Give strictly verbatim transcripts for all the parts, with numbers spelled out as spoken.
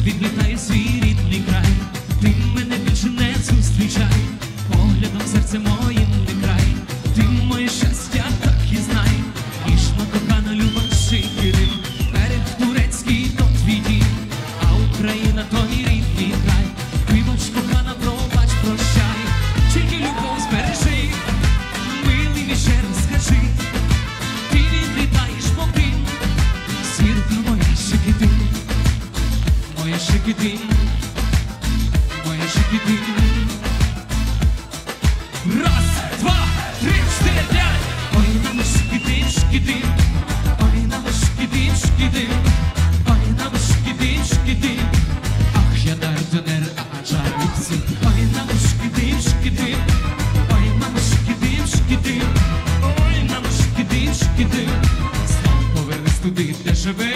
відлітає свій рідний край. Ти мене більше не зустрічай, поглядом серце моїм не край. Ти моє щастя, так і знай, ніжна кохана люба Шикидим. Берег турецький то твій дім, а Україна то мій рідний край. Вибач, кохана, пробач, прощай, тільки любов збережи, милий мій ще раз скажи. Ти відлітаєш, мов дим, зірка моя Шикидим, моя Шикидим, моя Шикидим. Раз, два, три, чотири, п'ять. Ой, нам Шикидим, Шикидим, ой, нам Шикидим, Шикидим, ой, нам Шикидим, Шикидим. Ах, я дардонер, аджарівці. Ой, нам Шикидим, Шикидим, ой, нам Шикидим, Шикидим, ой, нам Шикидим, Шикидим. Знов повернись туди, де живе.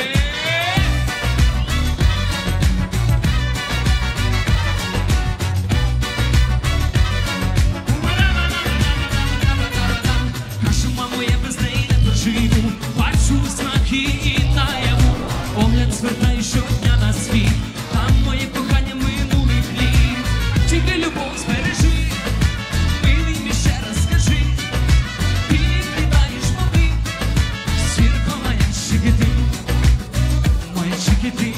Бачу знаки і наяву, погляд звертаю щодня на світ. Там моє кохання минулих літ. Тільки любов збережи, милий мій ще раз скажи. Ти відлітаєш, мови, зірка моя Шикидим, моя Шикидим,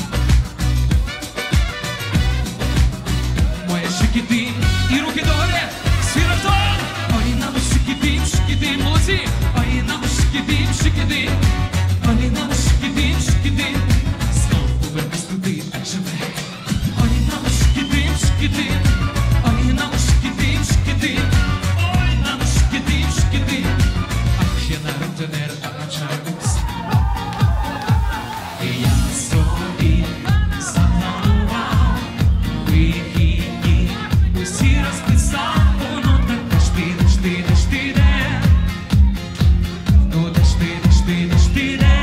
моя Шикидим. І руки догори, всі разом. Ой, нам Шикидим, Шикидим, молодці. Ой, нам Шикидим, Шикидим, ой, нам Шикидим, Шикидим. Знов повернись туди, де живе. Ой, нам Шикидим, Шикидим, ой, нам Шикидим, Шикидим, ой, нам Шикидим, Шикидим. Ах, я народженер, аджарівці. І я собі запланував вихідні, усі розписав, воно так аж ти, аж ти, аж ти, де. Ну, де ж ти, де ж ти, де ж ти, де?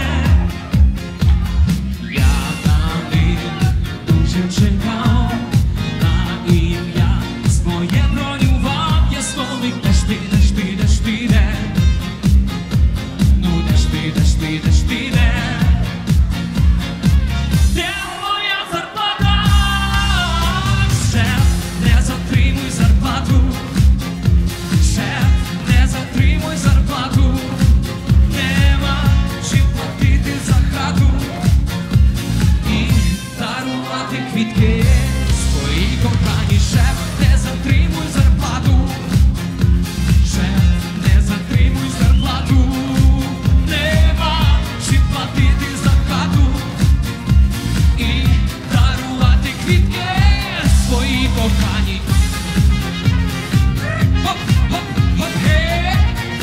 Я на них дуже чекав, на ім'я своє бронював. Я словик, де ж ти, де ж ти, де ж ти, де? Ну, де ж ти, де ж ти, де ж ти, де? Де моя зарплата? Шеф, не затримуй зарплату. Шеф, не затримуй зарплату. Нема чим платити за хату і дарувати квітки своїй коханій. Шеф, не затримуй зарплату. Шеф, не затримуй зарплату. Нема чим платити за хату і дарувати квітки своїй коханій. Хоп, хоп, хоп, гей!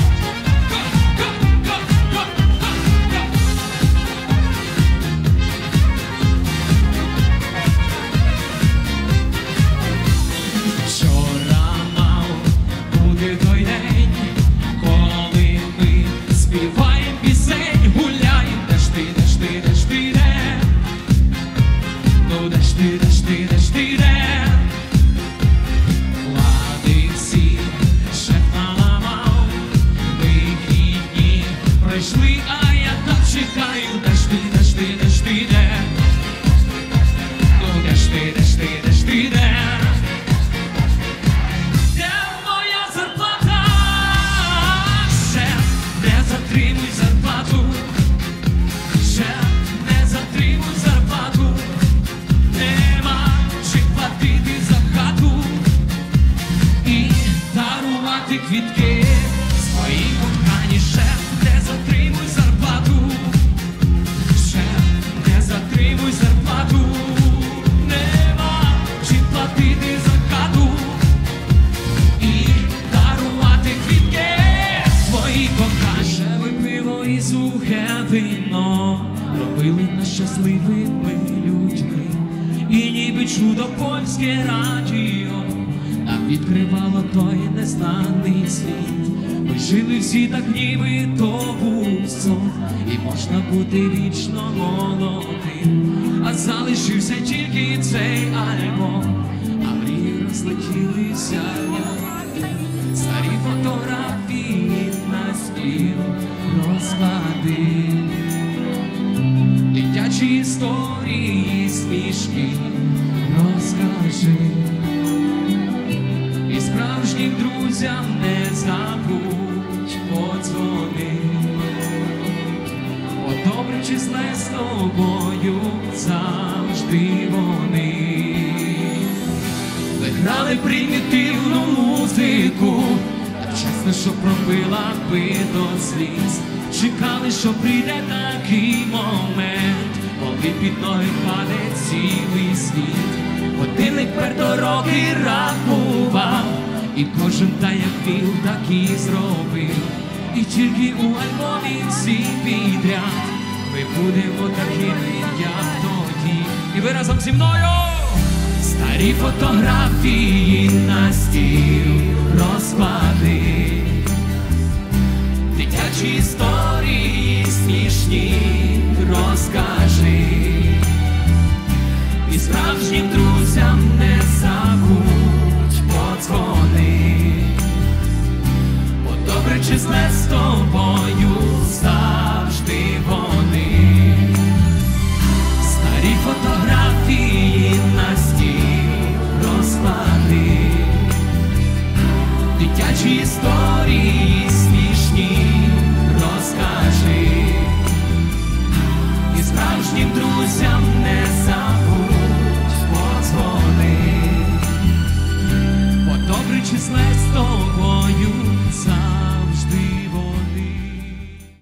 Вчора мав бути той день, коли ми співаємо пісень, гуляємо. Де ж ти, де ж ти, де ж ти, де? Ну, де ж ти, де ж ти, де ж ти, де? Лади всі шеф наламав, вихідні пройшли, а я так чекаю. Де ж ти, де ж ти, де ж ти, де? Ну, де ж ти, де ж ти, де ж ти, де? Де моя зарплата? Шеф, не затримуй зарплату. Шеф, не затримуй зарплату. Нема чим платити за хату і дарувати квітки своїй коханій. Шеф, не затримуй зарплату. Шеф, не затримуй зарплату. Нема чим платити за хату і дарувати квітки своїй коханій. Дешеве пиво і сухе вино робили нас щасливими людьми. І ніби чудо польське радіо нам відкривало той незнаний світ. Ми жили всі так, ніби то був сон, і можна бути вічно молодим. А залишився тільки цей альбом, а мрії розлетілися як дим. Старі фотографії на стіл розклади. Дитячі дитячі історії смішні розкажи. І справжнім друзям не забудь подзвони. Бо добре чи зле з тобою завжди вони. Ми грали примітивну музику, так чесно, що пробила би до сліз. Чекали, що прийде такий момент, коли під ноги впаде цілий світ. Годинник пердороки рахував, і кожен та як вів, так і зробив. І тільки у альбомі всі підряд ми будемо такими, як тоді. І ви разом зі мною! Старі фотографії на стіл розклади, дитячі історії смішні розкажи. І справжнім друзям не забудь подзвони. Бо добре чи зле з тобою завжди вони. Старі фотографії на стіл розклади, дитячі історії смішні розкажи. І справжнім друзям не забудь подзвони. Бо добре чи зле